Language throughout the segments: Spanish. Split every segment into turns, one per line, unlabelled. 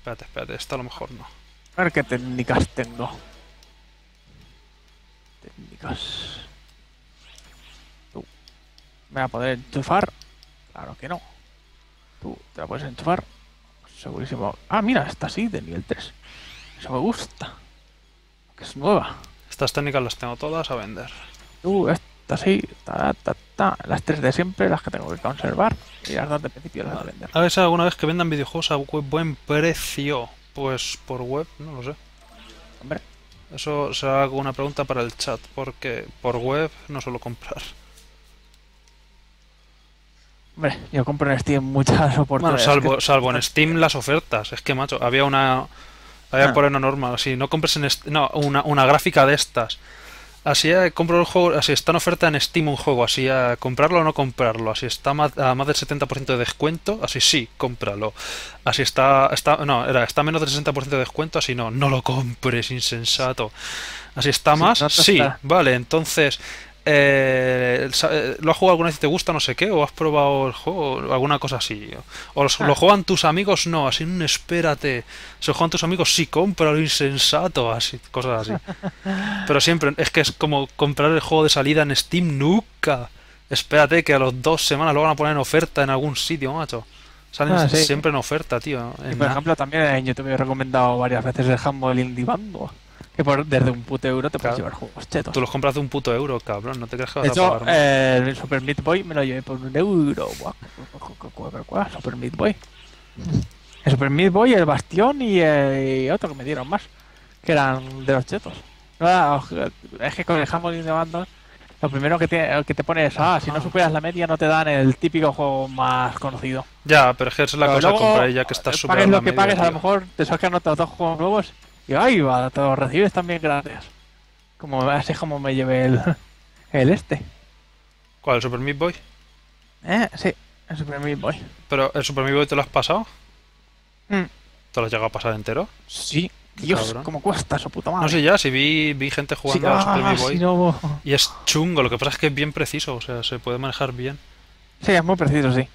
Espérate, esta a lo mejor no.
A ver qué técnicas tengo. Técnicas. Tú. ¿Me va a poder enchufar? Claro que no. Tú te la puedes enchufar. Segurísimo. Ah, mira, esta sí, de nivel 3. Eso me gusta. Que es nueva.
Estas técnicas las tengo todas a vender.
Esta sí. Las 3 de siempre, las que tengo que conservar. Y las 2 de principio las voy a vender.
A ver si alguna vez que vendan videojuegos a buen precio. Pues por web, no lo sé.
Hombre.
Eso será una pregunta para el chat, porque por web no suelo comprar.
Hombre, yo compro en Steam muchas oportunidades.
Bueno, salvo en Steam las ofertas. Es que, macho, había por ahí una norma. Si no compres en una gráfica de estas. Así compro el juego, así está en oferta en Steam un juego, así comprarlo o no comprarlo, así está a más del 70% de descuento, así sí, cómpralo. Así está a menos del 60% de descuento, así no lo compres, insensato. Así está más, sí, vale, entonces ¿lo has jugado alguna vez y te gusta no sé qué? ¿O has probado el juego? Alguna cosa así. ¿O lo juegan tus amigos? No, así espérate. ¿Se lo juegan tus amigos? Sí, cómpralo, insensato. Así, cosas así. Pero siempre, es que es como comprar el juego de salida en Steam, nunca. Espérate que a las 2 semanas lo van a poner en oferta en algún sitio, macho. Salen siempre en oferta, tío.
Y por ejemplo, también en YouTube he recomendado varias veces el Humble Indie Bundle. Que desde un puto euro te puedes llevar juegos chetos.
Tú los compras de un puto euro, cabrón. No te crees que vas a pagar.
El Super Meat Boy me lo llevé por €1. Super Meat Boy. El Super Meat Boy, el Bastión y otro que me dieron más. Que eran de los chetos. Es que con el Humble Indie Bundle lo primero que te pone es, si no superas la media no te dan el típico juego más conocido.
Ya, pero es que esa es la cosa, comprar ya que estás superando
la media. Pagues lo que pagues, a lo mejor te sacan otros 2 juegos nuevos. Y ahí va, te lo recibes también gracias. Así como me llevé el este.
¿Cuál? ¿El Super Meat Boy?
Sí, el Super Meat Boy.
¿Pero el Super Meat Boy te lo has pasado?
¿Te
lo has llegado a pasar entero?
Sí. Dios, cómo cuesta eso, puta madre.
No sé, ya, si vi gente jugando al Super Meat Boy.
Sí, no.
Y es chungo, lo que pasa es que es bien preciso, o sea, se puede manejar bien.
Sí, es muy preciso, sí.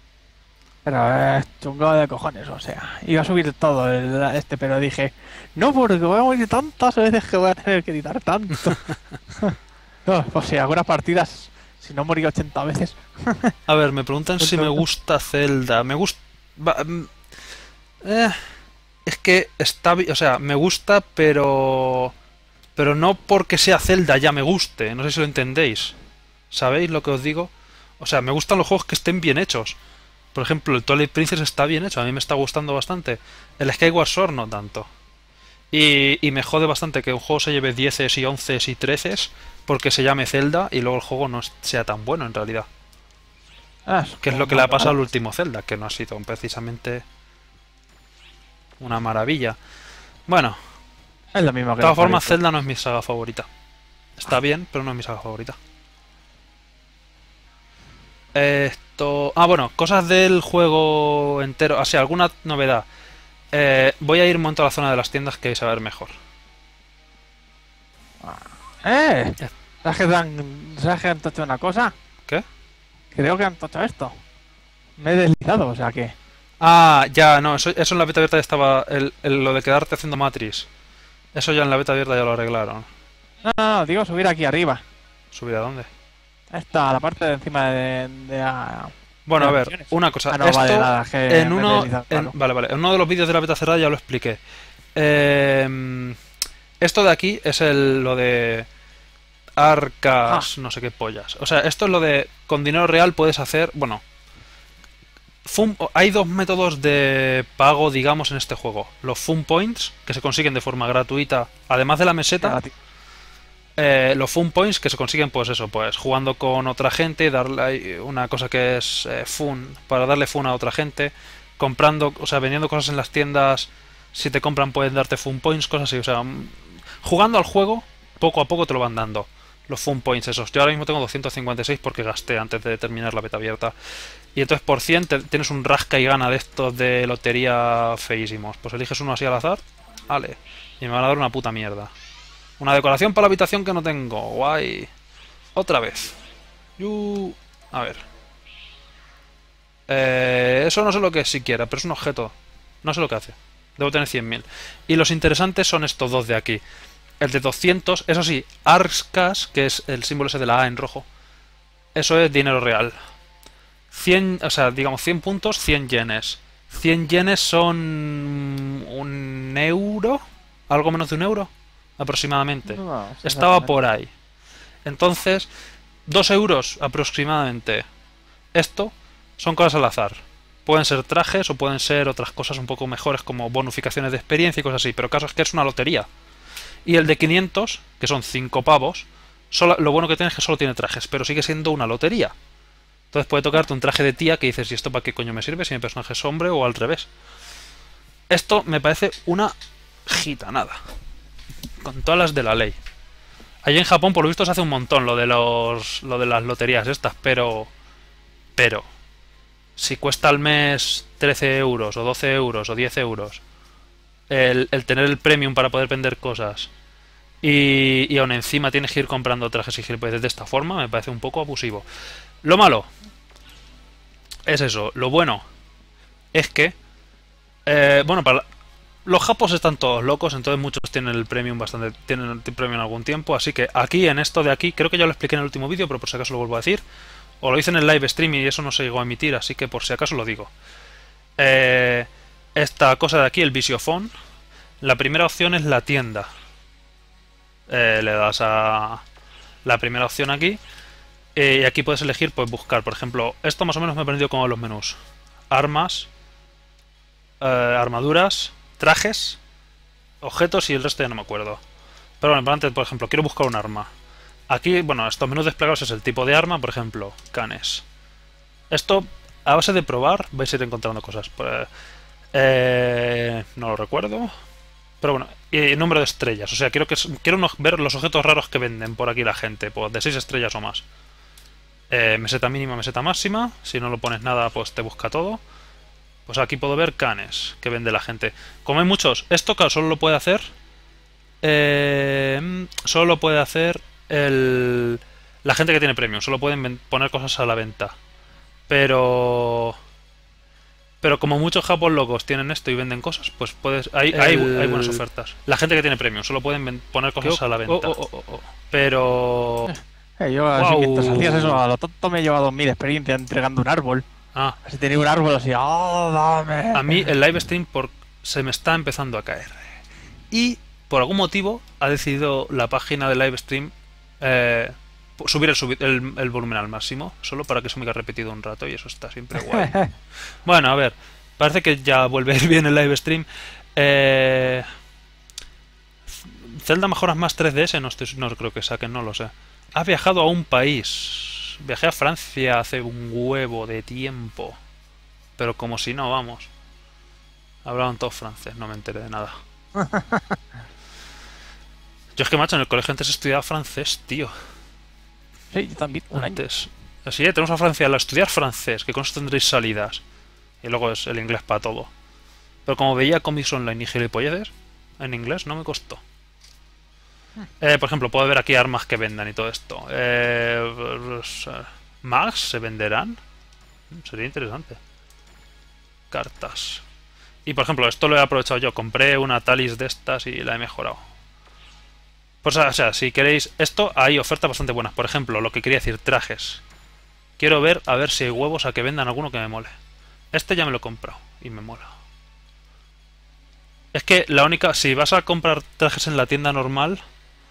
Pero es chungo de cojones, o sea, iba a subir todo pero dije, no, porque voy a morir tantas veces que voy a tener que editar tanto. No, pues si algunas partidas, si no morí 80 veces.
A ver, me preguntan si me gusta Zelda. Me gusta... es que está bien, o sea, me gusta, pero no porque sea Zelda ya me guste, no sé si lo entendéis. ¿Sabéis lo que os digo? O sea, me gustan los juegos que estén bien hechos. Por ejemplo, el Twilight Princess está bien hecho, a mí me está gustando bastante. El Skyward Sword no tanto. Y me jode bastante que un juego se lleve 10 y 11 y 13 porque se llame Zelda y luego el juego no sea tan bueno en realidad. Que es lo que le ha pasado al último Zelda, que no ha sido precisamente una maravilla. Bueno,
es lo mismo que
de todas formas, Zelda no es mi saga favorita. Está bien, pero no es mi saga favorita. Bueno, cosas del juego entero. Así, alguna novedad. Voy a ir un momento a la zona de las tiendas que vais a ver mejor.
¿Sabes que han tocado una cosa?
¿Qué?
Creo que han tocado esto. Me he deslizado, o sea que...
Ya, no, eso en la beta abierta ya estaba. Lo de quedarte haciendo Matrix. Eso ya en la beta abierta ya lo arreglaron.
No, digo subir aquí arriba.
¿Subir a dónde?
Esta, la parte de encima de
bueno, a ver, una cosa.
No,
esto,
vale, nada,
en uno de los vídeos de la beta cerrada ya lo expliqué. Esto de aquí es lo de arcas, no sé qué pollas. O sea, esto es lo de con dinero real puedes hacer, bueno, hay dos métodos de pago, digamos, en este juego. Los Fun Points, que se consiguen de forma gratuita, además de la meseta. Los Fun Points, que se consiguen, pues eso, pues jugando con otra gente, darle una cosa que es Fun, para darle Fun a otra gente, comprando, o sea, vendiendo cosas en las tiendas, si te compran pueden darte Fun Points, cosas así, o sea, jugando al juego, poco a poco te lo van dando. Los Fun Points esos. Yo ahora mismo tengo 256 porque gasté antes de terminar la beta abierta. Y entonces por 100 tienes un rasca y gana de estos de lotería feísimos. Pues eliges uno así al azar, vale, y me van a dar una puta mierda. Una decoración para la habitación que no tengo. Guay. Otra vez. A ver. Eso no sé lo que es siquiera, pero es un objeto. No sé lo que hace. Debo tener 100.000. Y los interesantes son estos dos de aquí. El de 200, eso sí, Arscash, que es el símbolo ese de la A en rojo. Eso es dinero real. 100, o sea, digamos 100 puntos, 100 yenes. 100 yenes son un euro, algo menos de un euro, aproximadamente.
No,
Estaba por ahí. Entonces, 2 euros aproximadamente. Esto son cosas al azar. Pueden ser trajes o pueden ser otras cosas un poco mejores como bonificaciones de experiencia y cosas así. Pero el caso es que es una lotería. Y el de 500, que son 5 pavos, lo bueno que tiene es que solo tiene trajes, pero sigue siendo una lotería. Entonces puede tocarte un traje de tía que dices, ¿y esto para qué coño me sirve si mi personaje es hombre o al revés? Esto me parece una gitanada. Con todas las de la ley. Allí en Japón, por lo visto, se hace un montón lo de las loterías estas, pero si cuesta al mes 13 euros o 12 euros o 10 euros el tener el premium para poder vender cosas y aún encima tienes que ir comprando trajes y gilipolleces de esta forma, me parece un poco abusivo. Lo malo es eso. Lo bueno es que bueno, los japos están todos locos, entonces muchos tienen el premium tienen el premium algún tiempo, así que aquí en esto de aquí, creo que ya lo expliqué en el último vídeo, pero por si acaso lo vuelvo a decir, o lo hice en el live stream y eso no se llegó a emitir, así que por si acaso lo digo. Esta cosa de aquí, el visiofón, la primera opción es la tienda. Le das a la primera opción aquí y aquí puedes elegir, pues buscar, por ejemplo, esto más o menos me he aprendido como los menús: armas, armaduras, trajes, objetos y el resto ya no me acuerdo. Pero bueno, antes, por ejemplo, quiero buscar un arma. Aquí, bueno, estos menús desplegados es el tipo de arma, por ejemplo, canes. Esto, a base de probar, vais a ir encontrando cosas. No lo recuerdo. Pero bueno, y número de estrellas. O sea, quiero ver los objetos raros que venden por aquí la gente, pues de 6 estrellas o más. Meseta mínima, meseta máxima. Si no lo pones nada, pues te busca todo. Pues aquí puedo ver canes que vende la gente. Como hay muchos, esto claro, solo lo puede hacer la gente que tiene premium. Solo pueden poner cosas a la venta. Pero como muchos japos locos tienen esto y venden cosas, pues hay buenas ofertas. La gente que tiene premium solo pueden poner cosas a la venta. Pero
yo así mientras hacías eso a lo tonto me he llevado 1000 experiencia entregando un árbol. Así tenía un árbol así, dame.
A mí el live stream se me está empezando a caer. Y por algún motivo ha decidido la página de live stream subir el volumen al máximo, solo para que se me haya repetido un rato, y eso está siempre guay. Bueno, a ver, parece que ya vuelve a ir bien el live stream. Zelda Mejoras Más 3DS no creo que saquen, no lo sé. Ha viajado a un país. Viajé a Francia hace un huevo de tiempo. Pero como si no, vamos. Hablaban todos francés, no me enteré de nada. Yo es que, macho, en el colegio antes estudiaba francés, tío.
Sí, yo también.
Antes. Así, tenemos a Francia a estudiar francés, que con eso tendréis salidas. Y luego es el inglés para todo. Pero como veía cómics online y gilipolleces, en inglés no me costó. Por ejemplo, puedo ver aquí armas que vendan y todo esto. ¿Mags se venderán? Sería interesante. Cartas. Y por ejemplo, esto lo he aprovechado yo. Compré una Talis de estas y la he mejorado. Pues, o sea, si queréis esto, hay ofertas bastante buenas. Por ejemplo, lo que quería decir, trajes. Quiero ver a ver si hay huevos a que vendan alguno que me mole. Este ya me lo he comprado y me mola. Es que la única... Si vas a comprar trajes en la tienda normal...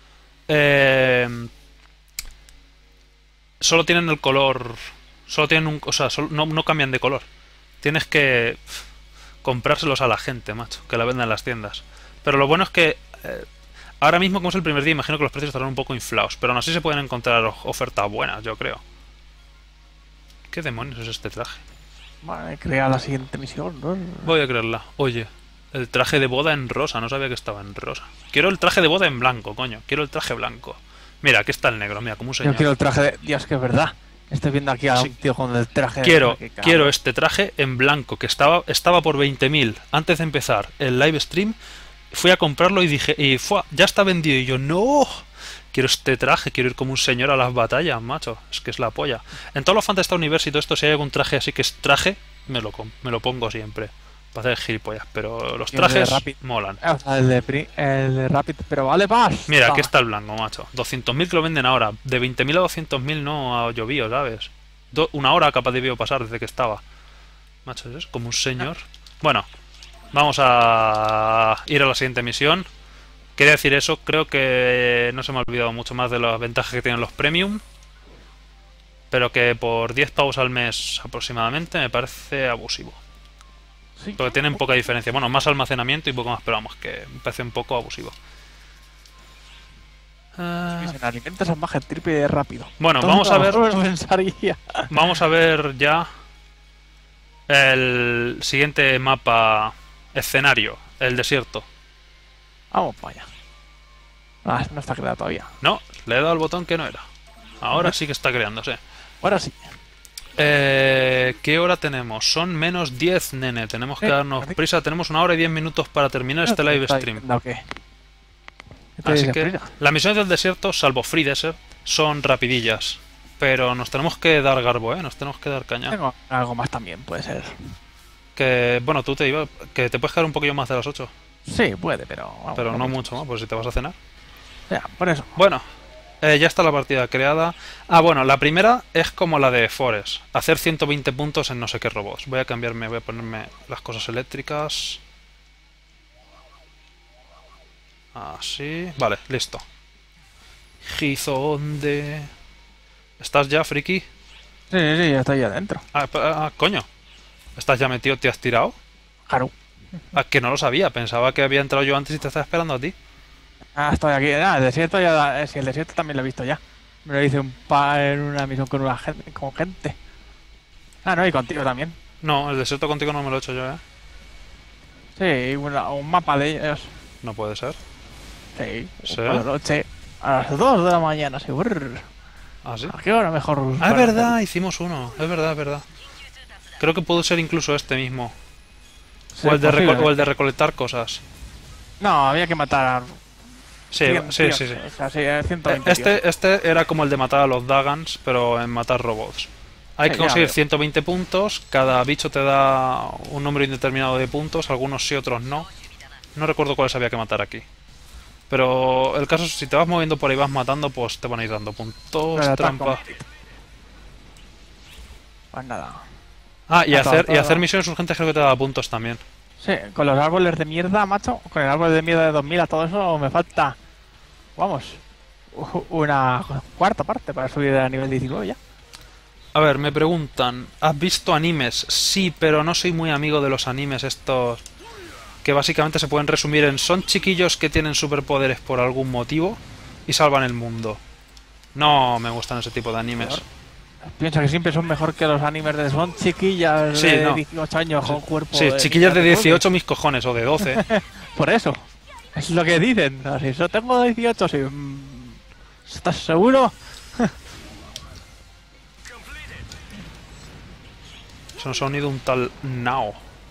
solo tienen el color. Solo tienen un. O sea, no cambian de color. Tienes que comprárselos a la gente, macho, que la venden en las tiendas. Pero lo bueno es que ahora mismo, como es el primer día, imagino que los precios estarán un poco inflados. Pero aún así se pueden encontrar ofertas buenas, yo creo. ¿Qué demonios es este traje?
Vale, crea la siguiente misión, ¿no?
Voy a creerla. Oye, el traje de boda en rosa, no sabía que estaba en rosa. Quiero el traje de boda en blanco, coño. Quiero el traje blanco. Mira, aquí está el negro, mira, como un señor.
Yo quiero el traje de... Dios, que es verdad. Estoy viendo aquí a un tío con el traje
Quiero este traje en blanco, que estaba por 20.000 antes de empezar el live stream. Fui a comprarlo y dije, ya está vendido. Y yo, no, quiero este traje, quiero ir como un señor a las batallas, macho. Es que es la polla. En todos los Fantasy Universe y todo esto, si hay algún traje así que es traje, me lo pongo siempre. Para hacer gilipollas, pero los
Y el de
trajes
Rapid.
molan.
O sea, el de Rapid, pero vale más.
Mira, aquí está el blanco, macho. 200.000 que lo venden ahora. De 20.000 a 200.000 no ha llovido, ¿sabes? Una hora capaz debió pasar desde que estaba. Macho, es como un señor. Bueno, vamos a ir a la siguiente misión. Quería decir eso, creo que no se me ha olvidado mucho más de las ventajas que tienen los premium. Pero que por 10 pavos al mes aproximadamente me parece abusivo.
Sí.
Porque tienen poca diferencia. Bueno, más almacenamiento y poco más, pero vamos, que me parece un poco abusivo.
En alimentos es más el triple de rápido.
Bueno,
Todo
vamos a ver.
lo pensaría.
Vamos a ver ya el siguiente mapa escenario, el desierto.
Vamos para allá. Ah, no está creado todavía.
No, le he dado al botón que no era. Ahora sí que está creándose.
Ahora sí.
¿Qué hora tenemos? Son menos 10, nene. Tenemos que darnos prisa. Tenemos 1 hora y 10 minutos para terminar este live stream.
¿Qué?
Así que las misiones del desierto, salvo Free Desert, son rapidillas. Pero nos tenemos que dar garbo, ¿eh? Nos tenemos que dar caña.
Tengo algo más también, puede ser.
Que, bueno, tú te ibas... Que te puedes quedar un poquillo más de las 8.
Sí, puede, pero... Vamos,
Pero no
vamos.
mucho más, pues si te vas a cenar.
Ya, por eso.
Bueno, ya está la partida creada. Ah, bueno, la primera es como la de Forest. Hacer 120 puntos en no sé qué robots. Voy a cambiarme, voy a ponerme las cosas eléctricas. Así. Vale, listo. Gizonde. ¿Estás ya, friki?
Sí, sí, ya está ahí adentro.
Coño. ¿Estás ya metido? ¿Te has tirado?
Haru.
Que no lo sabía. Pensaba que había entrado yo antes y te estaba esperando a ti.
Ah, estoy aquí. Ah, el desierto ya... Sí, el desierto también lo he visto ya. Me lo hice en una misión con gente. Ah, no, y contigo también.
No, el desierto contigo no me lo he hecho yo, ¿eh?
Sí, un mapa de ellos.
No puede ser.
Sí,
¿Sí?
por la noche. A las 2 de la mañana, sí.
¿Ah, sí?
¿A qué hora mejor?
Ah, es verdad, hicimos uno. Es verdad, es verdad. Creo que pudo ser incluso este mismo.
Sí,
o el de
posiblemente.
recolectar cosas.
No, había que matar.
Sí, sí, sí, sí.
O sea, sí, 120 tíos.
Este era como el de matar a los Dagans, pero en matar robots. Hay que
Ya
conseguir
veo.
120 puntos. Cada bicho te da un número indeterminado de puntos. Algunos sí, otros no. No recuerdo cuáles había que matar aquí. Pero el caso es, si te vas moviendo por ahí vas matando, pues te van a ir dando puntos,
Pero
trampa.
Pues nada.
Ah, y
Todo, todo.
hacer misiones urgentes creo que te da puntos también.
Sí, con los árboles de mierda, macho. Con el árbol de mierda de 2000 a todo eso me falta. Vamos. Una cuarta parte para subir a nivel 19 ya.
A ver, me preguntan, ¿has visto animes? Sí, pero no soy muy amigo de los animes estos que básicamente se pueden resumir en son chiquillos que tienen superpoderes por algún motivo y salvan el mundo. No me gustan ese tipo de animes.
Piensa que siempre son mejor que los animes de son chiquillas
Sí,
de
no.
18 años con cuerpo.
Sí, chiquillas de 18 mis cojones, o de 12.
Por eso. Es lo que dicen. Así, yo tengo 18, sí. ¿Estás seguro?
Se nos ha unido un tal Nao.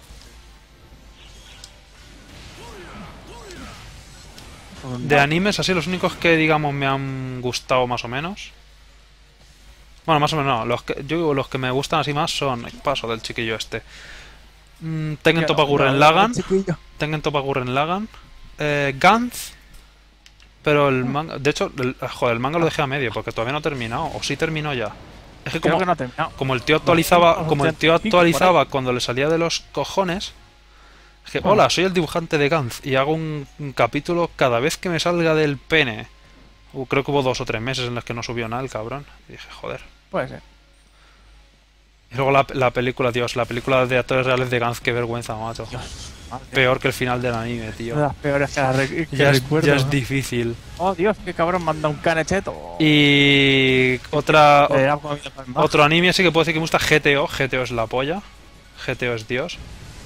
De animes, así los únicos que digamos me han gustado más o menos. Bueno, más o menos no. Los que me gustan así más son. Paso del chiquillo este. Tengen Toppa Gurren Lagann. Tengen Toppa Gurren Lagann. Gantz. Pero el manga. De hecho, joder, el manga lo dejé a medio porque todavía no ha terminado. O sí terminó ya. Es que
Creo
como,
que no ha terminado.
como el tío actualizaba.
Los
Como el tío
85 por ahí.
actualizaba cuando le salía de los cojones. Es que, hola, soy el dibujante de Gantz. Y hago un capítulo cada vez que me salga del pene. Creo que hubo 2 o 3 meses en los que no subió nada el cabrón. Y dije, joder.
Puede ser.
Y luego la película, Dios, la película de actores reales de Gantz, qué vergüenza, macho.
Madre
Peor que el final del anime,
mía,
tío.
las peores que que
Ya
recuerdo.
es difícil.
Oh, Dios, qué cabrón, manda un canecheto.
Y otro anime sí que puedo decir que me gusta, GTO. GTO es la polla. GTO es Dios.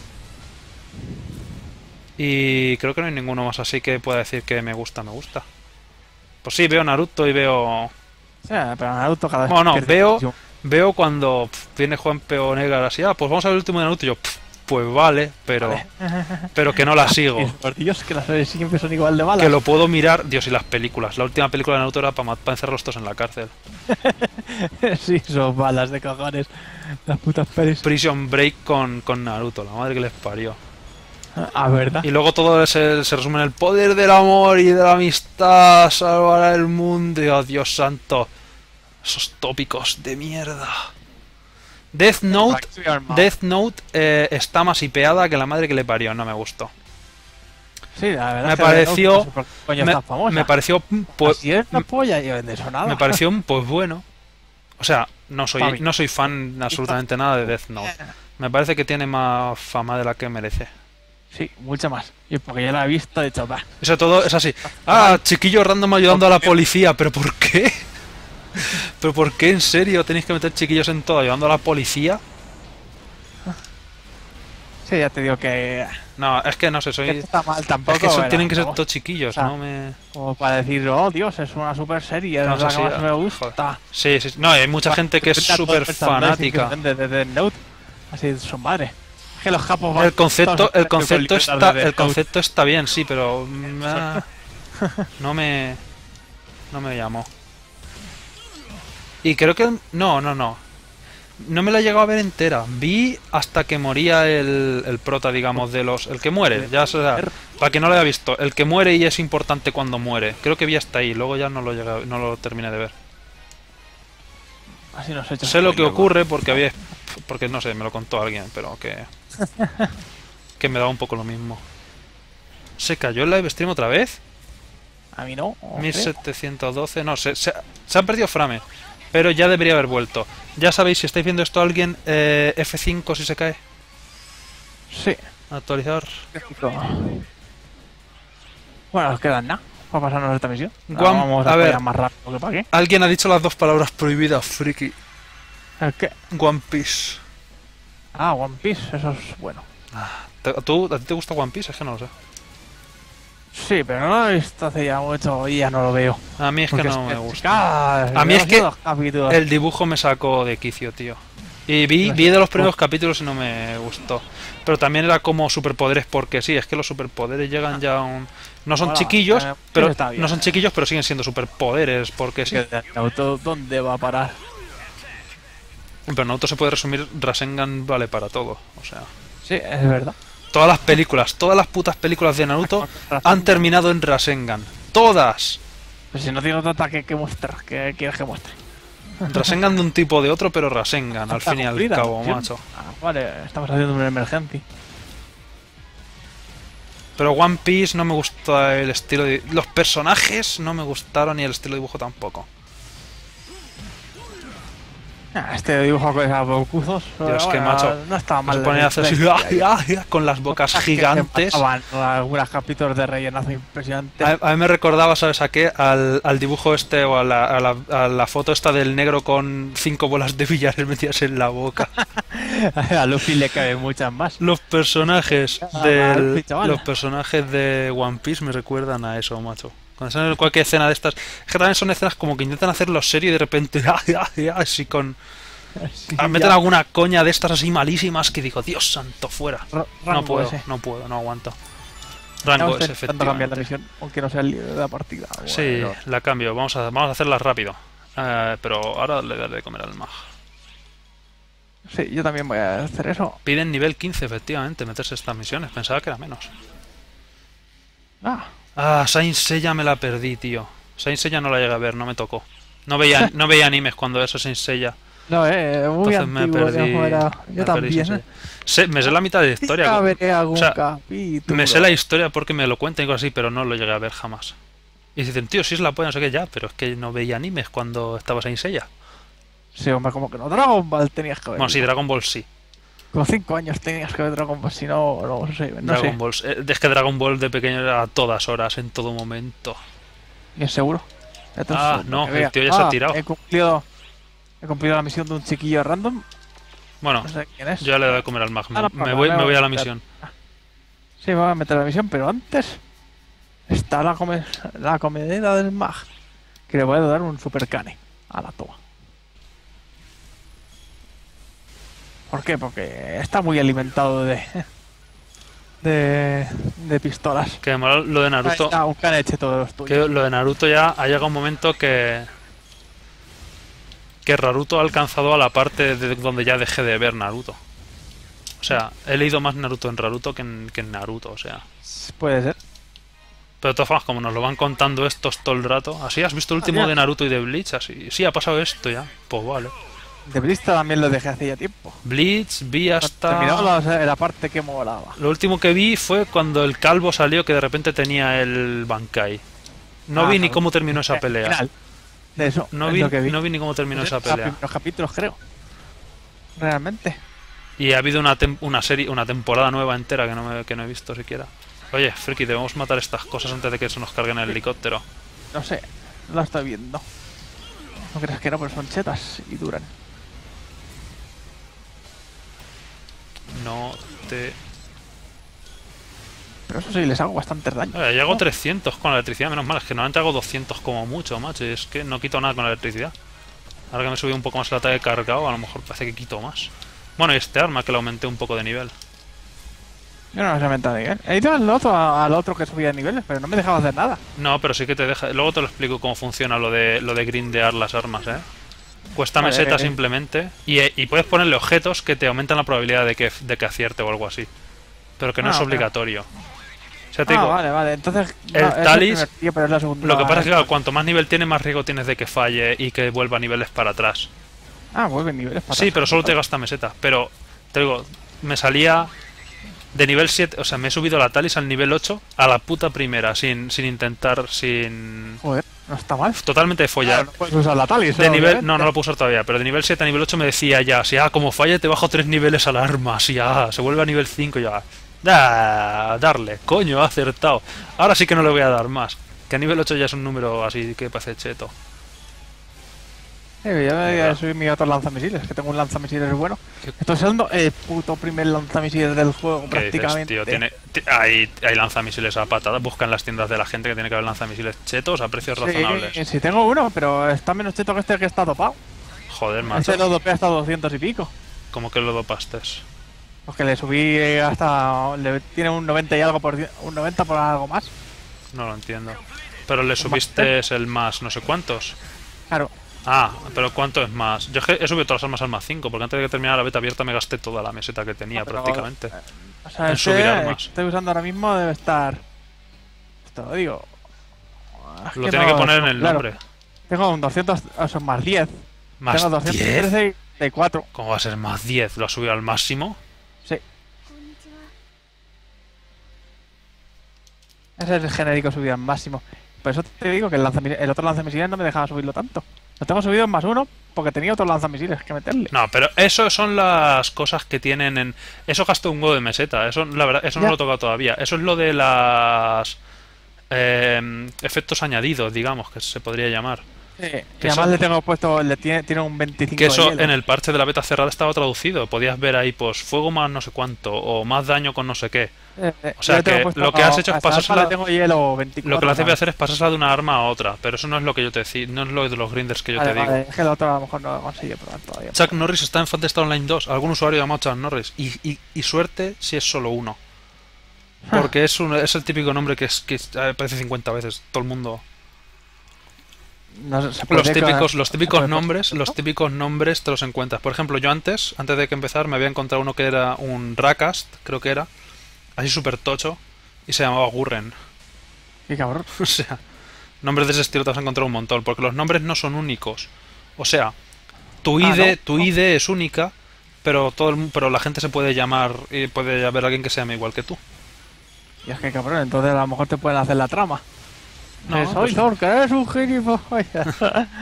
Y creo que no hay ninguno más así que pueda decir que me gusta, me gusta. Pues sí, veo Naruto y veo...
O sea, pero Naruto cada vez
Bueno, no,
pierde dimensión.
veo cuando viene Juan Peonegar así, pues vamos a ver el último de Naruto y yo, pues vale, pero que no la sigo.
Por Dios, que las series siempre son igual de malas.
Que lo puedo mirar, Dios, y las películas. La última película de Naruto era para encerrarlos todos en la cárcel.
Sí, son malas de cojones. Las putas pelis.
Prison Break con Naruto, la madre que les parió.
Ah, ¿verdad?
Y luego todo se resume en el poder del amor y de la amistad, salvará el mundo. Y, oh, Dios santo. Esos tópicos de mierda. Death Note está más hipeada que la madre que le parió, no me gustó.
Sí, la verdad
me pareció
me
pareció pues,
así es la polla, yo de eso nada.
Me pareció pues bueno. O sea, no soy fan absolutamente nada de Death Note. Me parece que tiene más fama de la que merece.
Sí, mucha más. Y porque ya la he visto, de hecho, va.
Eso todo es así. Ah, chiquillo random ayudando a la policía, ¿pero por qué? ¿Pero por qué en serio tenéis que meter chiquillos en todo ayudando a la policía?
Sí, ya te digo que...
No, es que no sé,
que está mal tampoco.
Es que tienen que ser todos chiquillos,
o sea,
no me...
Como para decir, oh Dios, es una super serie,
no,
es la que más me gusta.
Sí, no, hay mucha gente que es súper fanática.
De Note, así de su madre. Es que los japos
el concepto está bien, sí, pero... no me llamó. Y creo que... No me la he llegado a ver entera. Vi hasta que moría el prota, digamos, de los... El que muere, ya sea, para que no lo haya visto. El que muere y es importante cuando muere. Creo que vi hasta ahí, luego ya no lo terminé de ver.
Así no
sé lo que ocurre porque no sé, me lo contó alguien, pero que me daba un poco lo mismo. ¿Se cayó el live stream otra vez?
A mí no.
1712, no, se han perdido frames. Pero ya debería haber vuelto. Ya sabéis, si estáis viendo esto a alguien, F5 si se cae.
Sí.
Actualizar.
Bueno, nos quedan nada. Para pasarnos esta misión.
Vamos a ver.
Más rápido que para qué.
Alguien ha dicho las dos palabras prohibidas, friki.
¿El qué?
One Piece.
Ah, One Piece, eso es bueno.
¿A ti te gusta One Piece? Es que no lo sé.
Sí, pero no lo he visto hace ya mucho y ya no lo veo.
A mí es que no me gusta. A mí es que el dibujo me sacó de quicio, tío. Y vi de los primeros capítulos y no me gustó. Pero también era como superpoderes porque sí, es que los superpoderes llegan ya a un... No son chiquillos, pero no son chiquillos, pero siguen siendo superpoderes porque sí.
¿Dónde va a parar?
Pero Naruto se puede resumir, Rasengan vale para todo, o sea...
Sí, es verdad.
Todas las putas películas de Naruto han terminado en Rasengan. ¡Todas!
Pues si no tiene otro ataque que mostrar, ¿qué quieres que muestre?
Rasengan de un tipo de otro, pero Rasengan, al fin y al cabo, macho.
Vale, estamos haciendo una emergencia.
Pero One Piece no me gusta el estilo de... Los personajes no me gustaron y el estilo de dibujo tampoco.
Este dibujo con esos bocuzos.
Dios, que macho.
No estaba mal.
Se ponía a hacer así, con las bocas gigantes.
Algunos capítulos de rellenazo impresionante.
A mí me recordaba, ¿sabes a qué? Al dibujo este o a la foto esta del negro con 5 bolas de billares metidas en la boca.
A Luffy le caben muchas más.
Los personajes de One Piece me recuerdan a eso, macho. Cuando salen cualquier escena de estas, es que también son escenas como que intentan hacerlo serio y de repente así con... meten alguna coña de estas así malísimas que digo, Dios santo, fuera. No puedo, no aguanto. Rango S, efectivamente.
Cambiar la misión, aunque no sea el líder de la partida. Bueno,
sí, la cambio, vamos a hacerla rápido. Pero ahora le daré de comer al mag.
Sí, yo también voy a hacer eso.
Piden nivel 15, efectivamente, meterse estas misiones. Pensaba que era menos. Saint Seiya me la perdí, tío. Saint Seiya no la llegué a ver, no me tocó. No veía animes cuando eso Saint Seiya.
No, muy
entonces
antiguo,
me perdí.
Yo también.
Me sé la mitad de la historia.
Capítulo.
Me sé la historia porque me lo cuentan y cosas así, pero no lo llegué a ver jamás. Y dicen, tío, si es la polla, no sé qué, ya, pero es que no veía animes cuando estaba Saint Seiya.
Sí, hombre, como que no. Dragon Ball tenías que ver.
Bueno, sí, Dragon Ball sí.
Con 5 años tenías que ver Dragon Ball, si no, no sé.
Dragon Ball. Es que Dragon Ball de pequeño era a todas horas, en todo momento.
¿Y es seguro?
Entonces, no, el tío ya se ha tirado.
He cumplido la misión de un chiquillo random.
Bueno,
no sé quién es.
Yo ya le doy a comer al mag. Me voy a la misión.
Sí, me voy a meter a la misión, pero antes está la comedera del mag. Que le voy a dar un super cane a la toma. ¿Por qué? Porque está muy alimentado de pistolas.
Que además lo de Naruto...
Está un caneche todos los
Que
tuyos.
lo de Naruto ya ha llegado un momento que Naruto ha alcanzado a la parte de donde ya dejé de ver Naruto. O sea, he leído más Naruto en Naruto que en Naruto, o sea.
Puede ser.
Pero de todas formas, como nos lo van contando estos todo el rato. ¿Así has visto el último de Naruto y de Bleach? Así. Sí, ha pasado esto ya. Pues vale.
De Bleach también lo dejé hace ya tiempo.
Bleach, vi
Terminó
hasta...
la parte que molaba.
Lo último que vi fue cuando el calvo salió que de repente tenía el Bankai. No vi ni cómo terminó esa pelea.
Final de eso.
No
es
vi,
lo que vi.
no vi ni cómo terminó esa
Los
pelea.
primeros capítulos, creo. Realmente.
Y ha habido una serie, una temporada nueva entera que no he visto siquiera. Oye, Friki, debemos matar estas cosas antes de que se nos carguen el helicóptero.
No sé, lo estoy viendo. No creas que no, pero son chetas y duran.
No te...
Pero eso sí, les hago bastante daño.
Oye, llego 300 con la electricidad, menos mal, es que normalmente hago 200 como mucho, macho. Y es que no quito nada con la electricidad. Ahora que me subí un poco más el ataque cargado, a lo mejor parece que quito más. Bueno, y este arma que le aumenté un poco de nivel.
Yo no me he aumentado de nivel. He ido al otro que subía de niveles, pero no me dejaba hacer nada.
No, pero sí que te deja... Luego te lo explico cómo funciona lo de grindear las armas, ¿eh? Cuesta
Vale,
meseta simplemente. Y puedes ponerle objetos que te aumentan la probabilidad de que acierte o algo así. Pero que no es obligatorio. O sea, te digo,
vale. Entonces,
el Talis,
pero es la segunda.
lo que pasa es que claro, cuanto más nivel tiene, más riesgo tienes de que falle y que vuelva a niveles para atrás.
Vuelve niveles para
Sí,
atrás.
pero solo te gasta meseta. Pero, te digo, me salía de nivel 7, o sea, me he subido la Talis al nivel 8 a la puta primera, sin intentar, sin...
Joder, no está mal.
Totalmente de follar.
Claro, no puedes usar la Talis.
De nivel, no lo puedo usar todavía, pero de nivel 7 a nivel 8 me decía ya, si como falle te bajo 3 niveles al arma, si se vuelve a nivel 5 ya. Darle, coño, ha acertado. Ahora sí que no le voy a dar más. Que a nivel 8 ya es un número así que parece cheto.
Yo me voy a subir mi otro lanzamisiles, que tengo un lanzamisiles bueno. Estoy usando el puto primer lanzamisiles del juego, prácticamente.
Dices, tío? Hay lanzamisiles a patadas. Busca en las tiendas de la gente que tiene que haber lanzamisiles chetos a precios razonables.
Sí, tengo uno, pero está menos cheto que este que está dopado.
Joder, macho.
Este lo dopé hasta 200 y pico.
¿Cómo que lo dopaste?
Porque le subí hasta... tiene un 90 y algo un 90 por algo más.
No lo entiendo. Pero le subiste el más no sé cuántos.
Claro.
Pero ¿cuánto es más? Yo he subido todas las armas al más 5, porque antes de que terminara la beta abierta me gasté toda la meseta que tenía prácticamente.
O sea,
en subir armas.
Que estoy usando ahora mismo debe estar... Esto lo digo...
Lo tiene que poner en el nombre.
Tengo un 200... O sea, más 10.
¿Más
tengo 213 de 4.
¿Cómo va a ser más 10? ¿Lo has subido al máximo?
Sí. Ese es el genérico subido al máximo. Por eso te digo que el otro lanzamisiles no me dejaba subirlo tanto. Lo tengo subido en más 1 porque tenía otros lanzamisiles que meterle.
No, pero eso son las cosas que tienen en... Eso gastó un huevo de meseta. Eso, la verdad, eso no lo he tocado todavía. Eso es lo de las... efectos añadidos, digamos, que se podría llamar.
Sí, y además le tengo puesto... tiene un 25
que eso
de hielo.
en el parche de la beta cerrada estaba traducido. Podías ver ahí, pues, fuego más no sé cuánto, o más daño con no sé qué. O sea que lo que has hecho es pasársela...
Tengo hielo 24,
lo que le hace hacer es pasársela de una arma a otra, pero eso no es lo que yo te decía, no es lo de los grinders que yo te digo.
Es que el otro a lo mejor no lo consigue probar todavía.
Chuck Norris está en Fantasy Online 2, algún usuario llamado Chuck Norris, y suerte si es solo uno. Porque es el típico nombre que aparece 50 veces, todo el mundo...
No,
los típicos nombres te los encuentras. Por ejemplo, yo antes de que empezar me había encontrado uno que era un Rakast, creo que era, así súper tocho, y se llamaba Gurren.
Qué cabrón.
O sea, nombres de ese estilo te vas a encontrar un montón, porque los nombres no son únicos. O sea, tu ID es única, pero la gente se puede llamar y puede haber alguien que se llame igual que tú.
Y es que cabrón, entonces a lo mejor te pueden hacer la trama.
No,
soy Thor, que eres un gilipollas.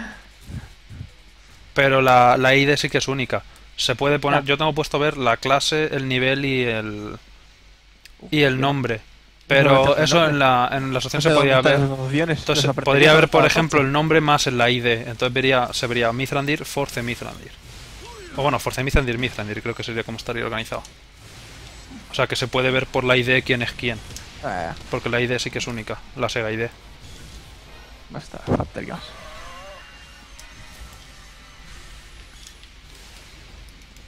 Pero la ID sí que es única. Se puede poner. Yo tengo puesto a ver la clase, el nivel y el nombre. Pero eso en la opción se podía ver. Entonces podría ver, por ejemplo, el nombre más en la ID. Entonces se vería Mithrandir, Force Mithrandir. O bueno, Force Mithrandir, creo que sería como estaría organizado. O sea que se puede ver por la ID quién es quién. Porque la ID sí que es única, la Sega ID.
Basta, factorías.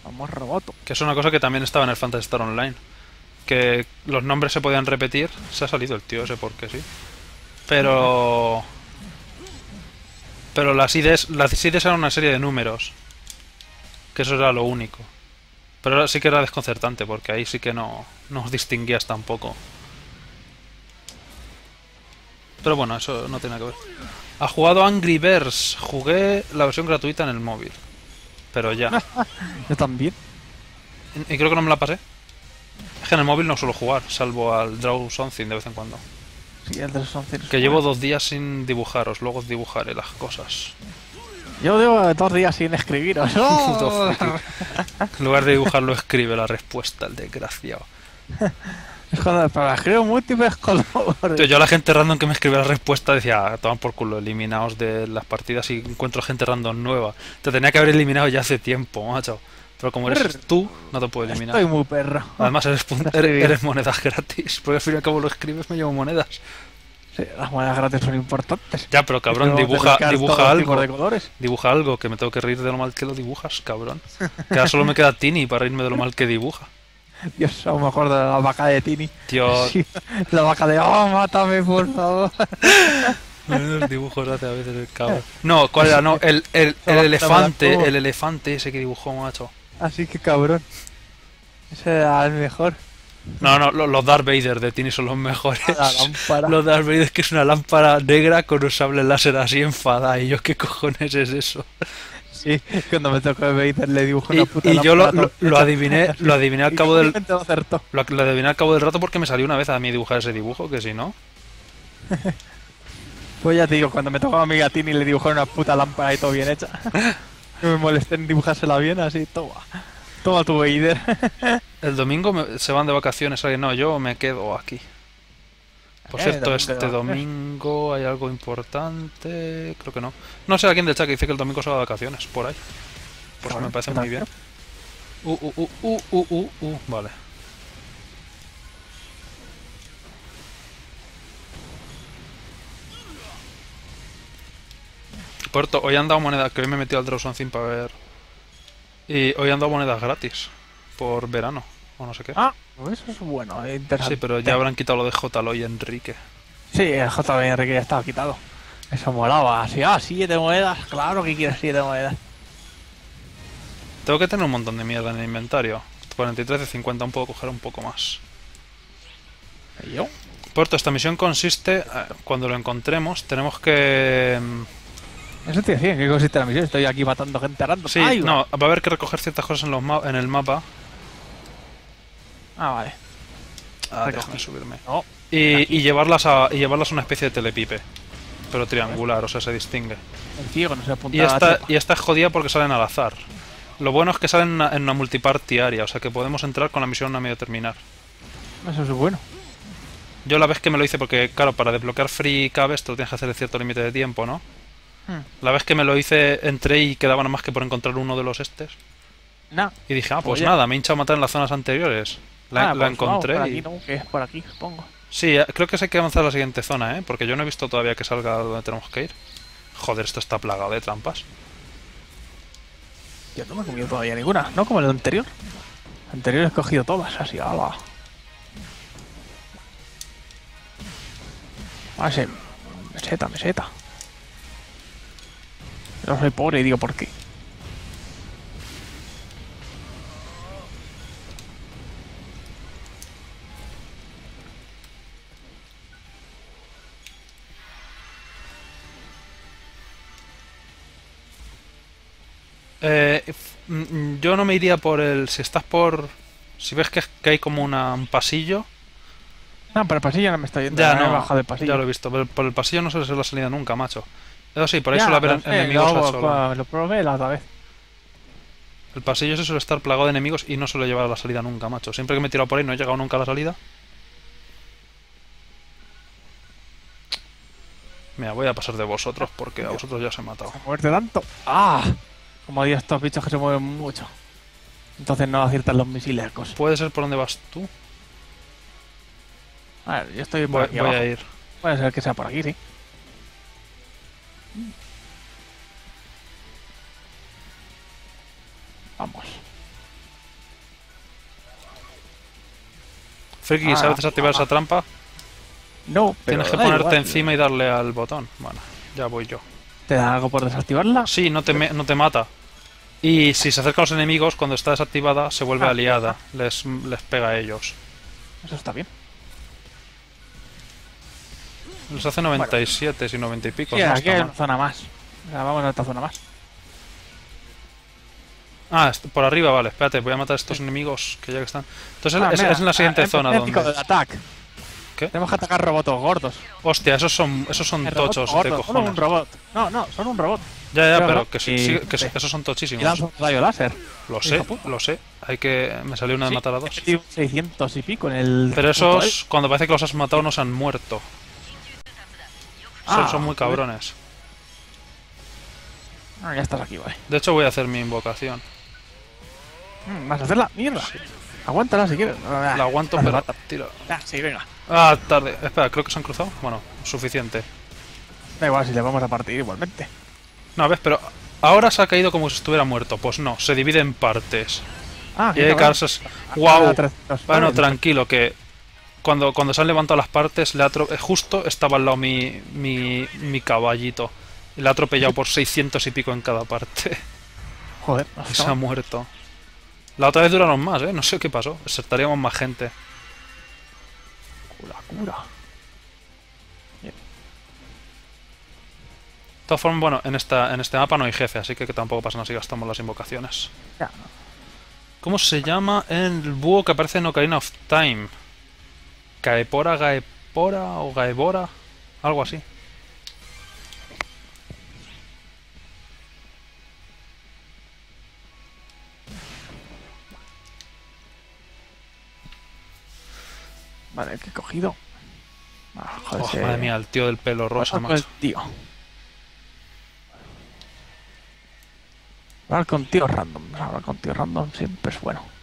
Vamos, roboto.
Que es una cosa que también estaba en el Phantasy Star Online. Que los nombres se podían repetir. Se ha salido el tío ese porque sí. Pero las IDs eran una serie de números. Que eso era lo único. Pero ahora sí que era desconcertante porque ahí sí que no os distinguías tampoco. Pero bueno, eso no tiene nada que ver. ¿Ha jugado Angry Birds? Jugué la versión gratuita en el móvil. Pero ya.
Yo también.
Y creo que no me la pasé. Es que en el móvil no suelo jugar, salvo al Draw Something de vez en cuando.
Sí, el de los 11.
Que llevo 2 días sin dibujaros, luego os dibujaré las cosas.
Yo llevo 2 días sin escribiros. ¡Oh!
En lugar de dibujarlo, escribe la respuesta, el desgraciado.
Es cuando para escribo múltiples colores.
Tío, yo a la gente random que me escribe la respuesta decía, toman por culo, eliminaos de las partidas y encuentro gente random nueva. Te tenía que haber eliminado ya hace tiempo, macho. Pero como eres tú, no te puedo eliminar.
Estoy muy perro.
Además eres monedas gratis, porque al fin y al cabo lo escribes, me llevo monedas.
Sí, las monedas gratis son importantes.
Ya, pero cabrón, dibuja algo.
De colores.
Dibuja algo, que me tengo que reír de lo mal que lo dibujas, cabrón. Que ahora solo me queda Tini para reírme de lo mal que dibuja.
Dios, aún me acuerdo de la vaca de Tini.
Dios.
Sí, la vaca de, oh, mátame, por favor.
Los dibujos hace a veces el cabrón. No, ¿cuál era? No, el elefante ese que dibujó, macho.
Así que cabrón. Ese era el mejor.
No, los Darth Vader de Tini son los mejores.
La lámpara.
Los Darth Vader que es una lámpara negra con un sable láser así enfadada. Y yo, ¿qué cojones es eso?
Sí, cuando me tocó Vader le dibujó una puta
y yo
lámpara
lo adiviné al cabo del...
Lo
Lo adiviné al cabo del rato porque me salió una vez a mí dibujar ese dibujo, que si no...
Pues ya te digo, cuando me tocó a mi Gatini le dibujó una puta lámpara y todo bien hecha. No me molesté en dibujársela bien, así, toma tu Vader.
El domingo se van de vacaciones, alguien no, yo me quedo aquí. Por cierto, este domingo hay algo importante, creo que no. No sé a quién del chat que dice que el domingo se va de vacaciones, por ahí. Pues me parece muy bien. Vale. Por cierto, hoy han dado monedas, que hoy me he metido al Draw Something para ver. Y hoy han dado monedas gratis. Por verano, o no sé qué.
Ah, pues eso es bueno, interesante.
Sí, pero ya habrán quitado lo de J-Lo y Enrique.
Sí, el J-Lo y Enrique ya estaba quitado. Eso molaba, así, 7 monedas, claro que quieres 7 monedas.
Tengo que tener un montón de mierda en el inventario. 43 de 50, aún puedo coger un poco más.
¿Y yo?
Por cierto, esta misión consiste, cuando lo encontremos, tenemos que...
Eso te decía, ¿qué consiste la misión? Estoy aquí matando gente random.
Sí,
¡ay,
no, va a haber que recoger ciertas cosas en el mapa.
Ah, vale.
Déjame subirme.
No,
y llevarlas a una especie de telepipe. Pero triangular, o sea, se distingue.
el ciego no se apunta
Y esta es jodida porque salen al azar. Lo bueno es que salen en una multiparty área, o sea que podemos entrar con la misión a medio terminar.
Eso es bueno.
Yo la vez que me lo hice, porque claro, para desbloquear Free Caves te lo tienes que hacer en cierto límite de tiempo, ¿no? La vez que me lo hice, entré y quedaba nada más que por encontrar uno de los estes.
No.
Y dije, pues nada, me he hinchado a matar en las zonas anteriores. La
pues
encontré
vamos, por aquí,
y...
¿no? Que es por aquí, supongo.
Sí, creo que hay que avanzar a la siguiente zona, ¿eh? Porque yo no he visto todavía que salga donde tenemos que ir. Joder, esto está plagado de trampas.
Yo no me he comido todavía ninguna, ¿no? Como el anterior. El anterior he cogido todas, así, ala. Ah, sí. Meseta. Yo soy pobre y digo, ¿por qué?
Yo no me iría por el... Si estás por... Si ves que hay como un pasillo...
No, pero el pasillo no me está yendo.
Ya no,
baja del pasillo.
ya lo he visto. Pero por el pasillo no suele ser la salida nunca, macho. Eso sí, por ahí
Ya,
suele haber enemigos al solo.
Lo probé la otra vez.
El pasillo ese suele estar plagado de enemigos y no suele llevar a la salida nunca, macho. Siempre que me he tirado por ahí no he llegado nunca a la salida. Mira, voy a pasar de vosotros porque a vosotros ya os he matado.
¿Moverte tanto? ¡Ah! Como hay estos bichos que se mueven mucho. Entonces no aciertan los misiles.
¿Puede ser por dónde vas tú?
A ver, yo estoy por aquí abajo.
Voy a ir.
Puede ser que sea por aquí, sí. Vamos.
Friki, ¿sabes desactivar esa trampa?
No, pero
Tienes que
da
ponerte
igual.
encima y darle al botón. Bueno, ya voy yo.
¿Te da algo por desactivarla?
Sí, no te mata. Y si se acerca a los enemigos, cuando está desactivada, se vuelve aliada. Les pega a ellos.
Eso está bien.
Les hace 97 y 90 y pico.
Sí,
no
aquí
está
hay
mal.
una zona más. Vamos a esta zona más.
Ah, por arriba, vale. Espérate, voy a matar a estos enemigos que ya que están. Entonces
Mira,
es en la siguiente zona
épico
donde.
del ataque.
¿Qué?
Tenemos que atacar robots gordos.
Hostia, esos son
Robots
tochos de
gordos, solo
cojones.
un robot. No, son un robot.
Ya,
Pero
pero
no,
que sí,
y-
que esos son
Y
tochísimos.
lanza un rayo láser.
Lo sé,
hijo puta.
lo sé. Hay que. Me salió una de
Sí,
matar a
he
dos.
metido 600 y pico en el.
Pero
punto
esos, cuando parece que los has matado, no se han muerto. Son muy
joder.
cabrones.
Ya estás aquí, vale.
De hecho, voy a hacer mi invocación.
¿Vas a hacerla? Mierda. Aguántala si quieres.
La aguanto,
no hace
pero.
falta.
Tiro.
Sí, venga.
Ah, tarde. Espera, creo que se han cruzado. Bueno, suficiente.
Da igual si le vamos a partir igualmente.
No, ves, pero. Ahora se ha caído como si estuviera muerto. Pues no, se divide en partes. Y hay casos. ¡Wow! Bueno, tranquilo, que. Cuando se han levantado las partes, justo estaba al lado mi caballito. Y le ha atropellado por 600 y pico en cada parte.
Joder,
Y se ha muerto. La otra vez duraron más, ¿eh? No sé qué pasó. Estaríamos más gente.
cura.
De todas formas, bueno, en este mapa no hay jefe, así que tampoco pasa nada si gastamos las invocaciones.
Ya.
¿Cómo se llama el búho que aparece en Ocarina of Time? Gaepora o Gaebora? Algo así.
Vale, que he cogido. Joder,
Oh, madre mía, el tío del pelo rosa,
Hablar con el
macho.
tío. Hablar con tío random. Hablar con tío random siempre es bueno.